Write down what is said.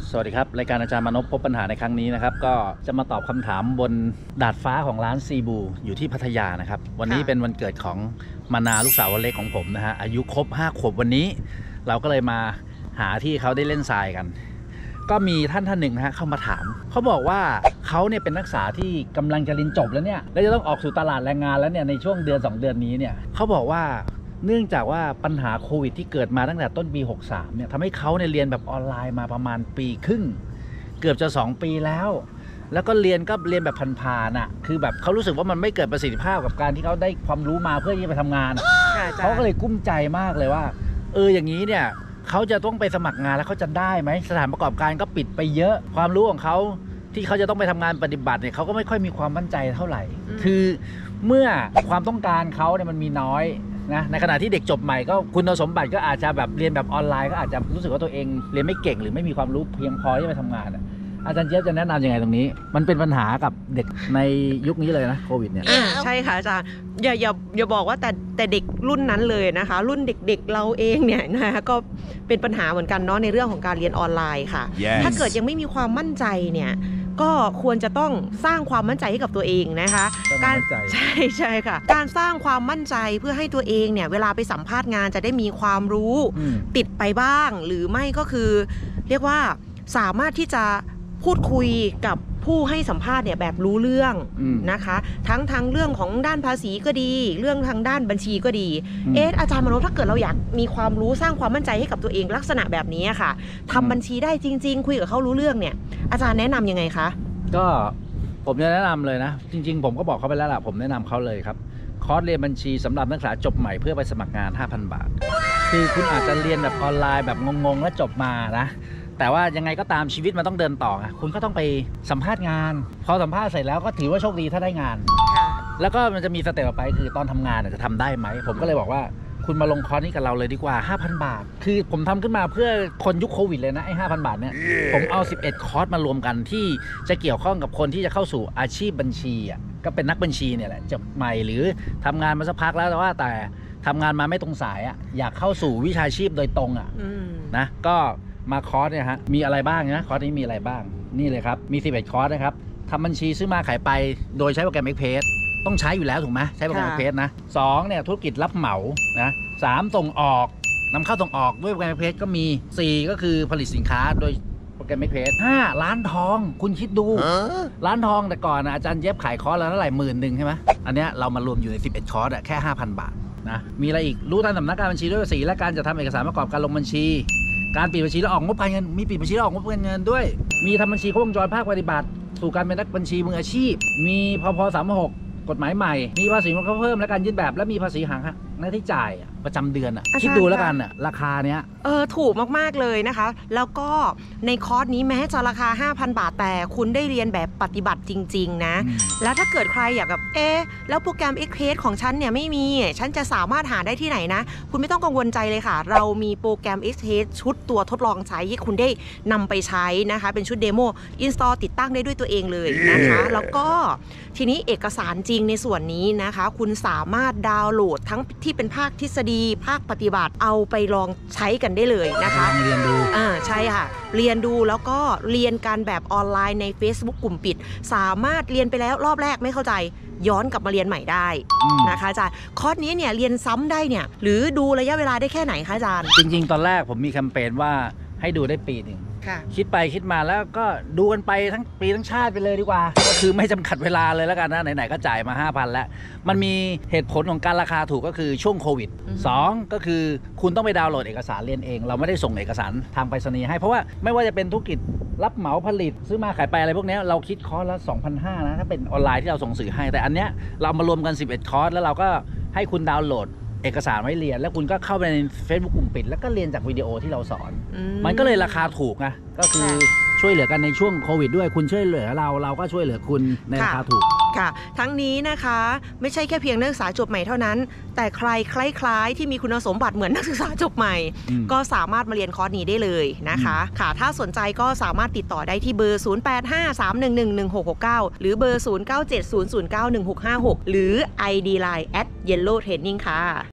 สวัสดีครับรายการอาจารย์มนพพบปัญหาในครั้งนี้นะครับก็จะมาตอบคำถามบนดาดฟ้าของร้านซีบูอยู่ที่พัทยานะครับวันนี้เป็นวันเกิดของมานาลูกสาววันเล็กของผมนะฮะอายุครบ5 ขวบวันนี้เราก็เลยมาหาที่เขาได้เล่นทรายกันก็มีท่านหนึ่งนะฮะเข้ามาถามเขาบอกว่าเขาเนี่ยเป็นนักศึกษาที่กำลังจะเรียนจบแล้วเนี่ยแล้วจะต้องออกสู่ตลาดแรงงานแล้วเนี่ยในช่วงเดือน2 เดือนนี้เนี่ยเขาบอกว่าเนื่องจากว่าปัญหาโควิดที่เกิดมาตั้งแต่ต้นปี63เนี่ยทำให้เขาเนี่ยเรียนแบบออนไลน์มาประมาณปีครึ่งเกือบจะ2 ปีแล้วก็เรียนแบบผ่านๆอ่ะคือแบบเขารู้สึกว่ามันไม่เกิดประสิทธิภาพกับการที่เขาได้ความรู้มาเพื่อที่จะไปทำงานเขาก็เลยกุ้มใจมากเลยว่าอย่างนี้เนี่ยเขาจะต้องไปสมัครงานแล้วเขาจะได้ไหมสถานประกอบการก็ปิดไปเยอะความรู้ของเขาที่เขาจะต้องไปทำงานปฏิบัติเนี่ยเขาก็ไม่ค่อยมีความมั่นใจเท่าไหร่คือเมื่อความต้องการเขาเนี่ยมันมีน้อยนะในขณะที่เด็กจบใหม่ก็คุณสมบัติก็อาจจะแบบเรียนแบบออนไลน์ก็อาจจะรู้สึกว่าตัวเองเรียนไม่เก่งหรือไม่มีความรู้เพียงพอที่จะไปทำงานอาจารย์เจี๊ยบจะแนะนำยังไงตรงนี้มันเป็นปัญหากับเด็กในยุคนี้เลยนะโควิดเนี่ยใช่ค่ะอาจารย์อย่าบอกว่าแต่เด็กรุ่นนั้นเลยนะคะรุ่นเด็กเราเองเนี่ยนะคะก็เป็นปัญหาเหมือนกันเนาะในเรื่องของการเรียนออนไลน์ค่ะ ถ้าเกิดยังไม่มีความมั่นใจเนี่ยก็ควรจะต้องสร้างความมั่นใจให้กับตัวเองนะคะการใช่ค่ะการสร้างความมั่นใจเพื่อให้ตัวเองเนี่ยเวลาไปสัมภาษณ์งานจะได้มีความรู้ติดไปบ้างหรือไม่ก็คือเรียกว่าสามารถที่จะพูดคุยกับผู้ให้สัมภาษณ์เนี่ยแบบรู้เรื่องนะคะทั้งเรื่องของด้านภาษีก็ดีเรื่องทางด้านบัญชีก็ดีอาจารย์มโนถ้าเกิดเราอยากมีความรู้สร้างความมั่นใจให้กับตัวเองลักษณะแบบนี้ค่ะทำบัญชีได้จริงๆคุยกับเขารู้เรื่องเนี่ยอาจารย์แนะนำยังไงคะก็ผมจะแนะนำเลยนะจริงๆผมก็บอกเขาไปแล้วล่ะผมแนะนำเขาเลยครับคอร์สเรียนบัญชีสำหรับนักศึกษาจบใหม่เพื่อไปสมัครงาน 5,000 บาทคือคุณอาจจะเรียนแบบออนไลน์แบบงงๆแล้วจบมานะแต่ว่ายังไงก็ตามชีวิตมันต้องเดินต่อไงคุณก็ต้องไปสัมภาษณ์งานพอสัมภาษณ์เสร็จแล้วก็ถือว่าโชคดีถ้าได้งานแล้วก็มันจะมีสเต็ปต่อไปคือตอนทำงานจะทำได้ไหมผมก็เลยบอกว่าคุณมาลงคอร์สนี้กับเราเลยดีกว่า 5,000 บาทคือผมทำขึ้นมาเพื่อคนยุคโควิดเลยนะไอ้ 5,000 บาทเนี่ยผมเอา11 คอร์สมารวมกันที่จะเกี่ยวข้องกับคนที่จะเข้าสู่อาชีพบัญชีก็เป็นนักบัญชีเนี่ยแหละจบใหม่หรือทำงานมาสักพักแล้วแต่ว่าแต่ทำงานมาไม่ตรงสายอยากเข้าสู่วิชาชีพโดยตรงนะก็มาคอร์สเนี่ยฮะมีอะไรบ้างนะคอร์สนี้มีอะไรบ้างนี่เลยครับมี11 คอร์สนะครับทำบัญชีซื้อมาขายไปโดยใช้โปรแกรม Express ต้องใช้อยู่แล้วถูกไหมใช้โปรแกรม Express นะ2เนี่ยธุรกิจรับเหมานะ3ส่งออกนำเข้าส่งออกด้วยโปรแกรม Express ก็มี4ก็คือผลิตสินค้าโดยโปรแกรม Express 5ร้านทองคุณคิดดูร้านทองแต่ก่อนอาจารย์เย็บขายคอร์สแล้วเท่าไหร่10,000ใช่ไหมอันเนี้ยเรามารวมอยู่ใน11 คอร์สแค่ 5,000 บาทนะมีอะไรอีกรู้ทันสำนักการบัญชีด้วยภาษีและการจัดทำเอกสารประกอบการลงบัญชีการปิดบัญชีแล้วออกงบการเงินมีปิดบัญชีแล้วออกงบการเงินด้วยมีทำบัญชีครบวงจรภาคปฏิบัติสู่การเป็นนักบัญชีมืออาชีพมีพพ36กฎหมายใหม่มีภาษีมูลค่าเพิ่มและการยื่นแบบและมีภาษีหักหน้าที่จ่ายประจำเดือนคิดดูแล้วกันราคาเนี้ยถูกมากๆเลยนะคะแล้วก็ในคอร์สนี้แม้จะราคา 5,000 บาทแต่คุณได้เรียนแบบปฏิบัติจริงๆนะแล้วถ้าเกิดใครอยากแบบแล้วโปรแกรม Express ของฉันเนี่ยไม่มีฉันจะสามารถหาได้ที่ไหนนะคุณไม่ต้องกังวลใจเลยค่ะเรามีโปรแกรม Express ชุดตัวทดลองใช้ให้คุณได้นำไปใช้นะคะเป็นชุดเดโมอินสตอลติดตั้งได้ด้วยตัวเองเลยนะคะแล้วก็ทีนี้เอกสารจริงในส่วนนี้นะคะคุณสามารถดาวน์โหลดทั้งที่เป็นภาคทฤษฎีภาคปฏิบัติเอาไปลองใช้กันได้เลยนะคะเรียนดูใช่ค่ะเรียนดูแล้วก็เรียนการแบบออนไลน์ใน Facebook กลุ่มปิดสามารถเรียนไปแล้วรอบแรกไม่เข้าใจย้อนกลับมาเรียนใหม่ได้นะคะอาจารย์คอร์สนี้เนี่ยเรียนซ้ำได้เนี่ยหรือดูระยะเวลาได้แค่ไหนคะอาจารย์จริงๆตอนแรกผมมีแคมเปญว่าให้ดูได้ปีหนึ่งคิดไปคิดมาแล้วก็ดูกันไปทั้งปีทั้งชาติไปเลยดีกว่าก็คือไม่จำกัดเวลาเลยแล้วกันนะไหนๆก็จ่ายมา 5,000 แล้วมันมีเหตุผลของการราคาถูกก็คือช่วงโควิด2ก็คือคุณต้องไปดาวน์โหลดเอกสารเรียนเองเราไม่ได้ส่งเอกสารทางไปรษณีย์ให้เพราะว่าไม่ว่าจะเป็นธุรกิจรับเหมาผลิตซื้อมาขายไปอะไรพวกนี้เราคิดคอร์สละ 2,500 นะถ้าเป็นออนไลน์ที่เราส่งสื่อให้แต่อันเนี้ยเรามารวมกัน11 คอร์สแล้วเราก็ให้คุณดาวน์โหลดเอกสารไว้เรียนแล้วคุณก็เข้าไปใน Facebook กลุ่มปิดแล้วก็เรียนจากวิดีโอที่เราสอนมันก็เลยราคาถูกนะก็คือช่วยเหลือกันในช่วงโควิดด้วยคุณช่วยเหลือเราก็ช่วยเหลือคุณในราคาถูกค่ะทั้งนี้นะคะไม่ใช่แค่เพียงนักศึกษาจบใหม่เท่านั้นแต่ใครคล้ายๆที่มีคุณสมบัติเหมือนนักศึกษาจบใหม่ก็สามารถมาเรียนคอร์สนี้ได้เลยนะคะค่ะถ้าสนใจก็สามารถติดต่อได้ที่เบอร์ 0853111669 หรือเบอร์ 0970091656 หรือ ID Line @yellowtraining ค่ะ